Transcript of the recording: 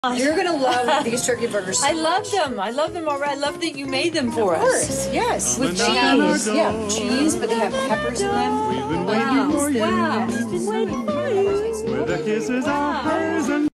You're gonna love these turkey burgers so I love much. them. I love them already. I love that you made them for Of us. course, yes. With cheese. Yeah, cheese, but they have peppers in them. We've been waiting for you. Wow. He's been waiting for you. Where the kisses are hers and